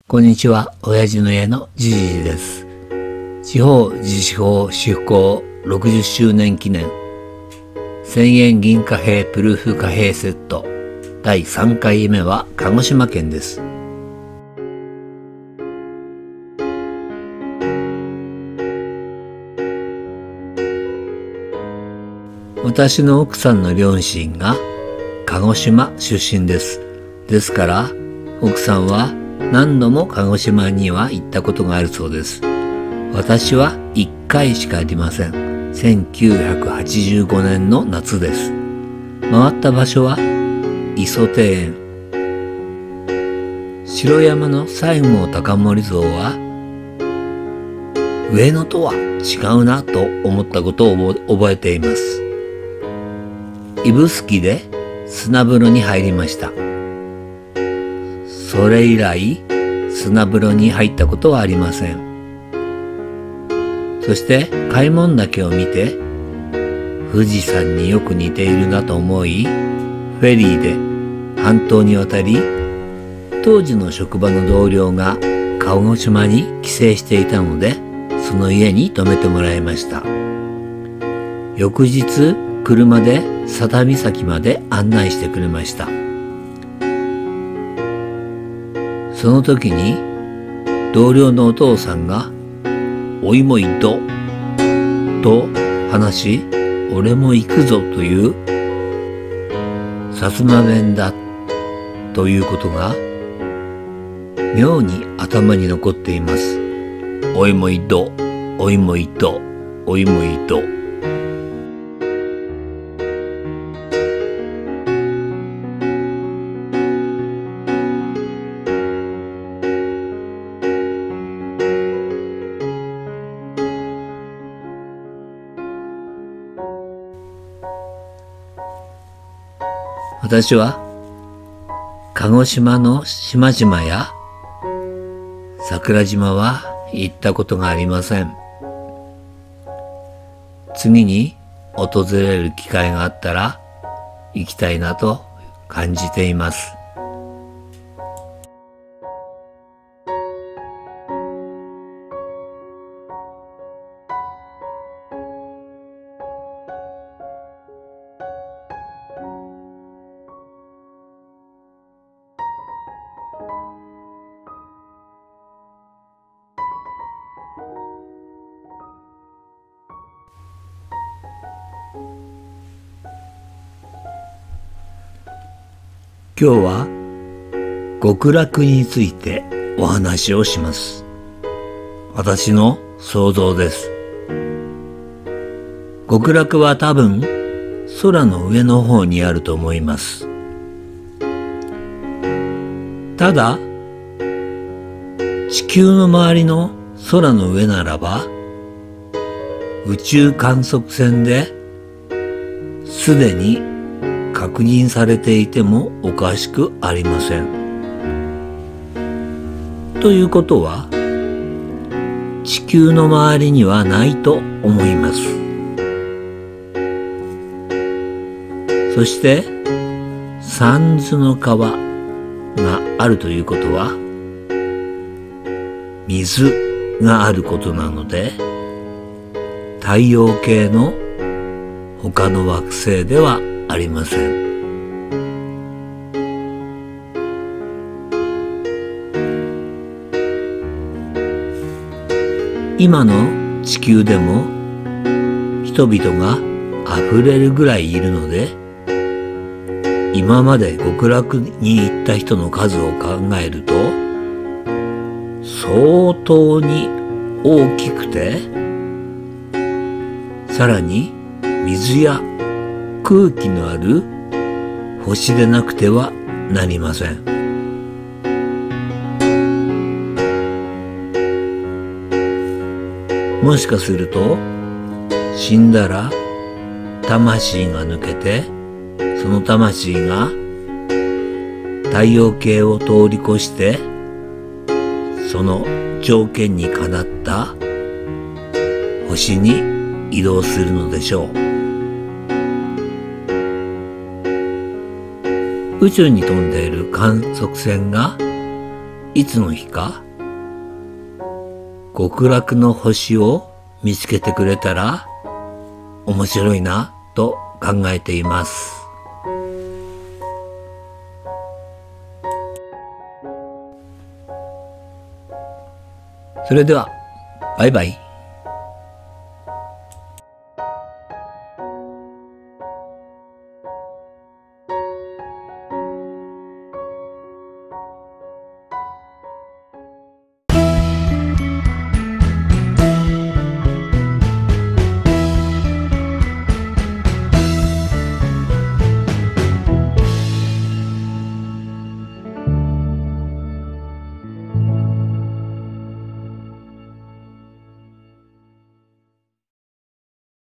こんにちは、親父の家のじじじです。地方自治法施行60周年記念1000円銀貨幣プルーフ貨幣セット第3回目は鹿児島県です。私の奥さんの両親が鹿児島出身です。ですから奥さんは何度も鹿児島には行ったことがあるそうです。私は1回しかありません。1985年の夏です。回った場所は磯庭園。城山の西郷隆盛像は上野とは違うなと思ったことを覚えています。指宿で砂風呂に入りました。それ以来砂風呂に入ったことはありません。そして開聞岳を見て富士山によく似ているなと思い、フェリーで半島に渡り、当時の職場の同僚が鹿児島に帰省していたのでその家に泊めてもらいました。翌日車で佐多岬まで案内してくれました。その時に同僚のお父さんが「おいも行っと」と話し「俺も行くぞ」という薩摩弁だということが妙に頭に残っています。おいも行っと、おいも行っと、おいも行っと。私は鹿児島の島々や桜島は行ったことがありません。次に訪れる機会があったら行きたいなと感じています。今日は極楽についてお話をします。私の想像です。極楽は多分空の上の方にあると思います。ただ地球の周りの空の上ならば宇宙観測船ですでに確認されていてもおかしくありません。ということは地球の周りにはないと思います。そして三途の川があるということは水があることなので、太陽系の他の惑星ではありません。今の地球でも人々があふれるぐらいいるので、今まで極楽に行った人の数を考えると相当に大きくて、さらに水や空気のある星でなくてはなりません。もしかすると死んだら魂が抜けて、その魂が太陽系を通り越してその条件にかなった星に移動するのでしょう。宇宙に飛んでいる観測船がいつの日か極楽の星を見つけてくれたら面白いなと考えています。それではバイバイ。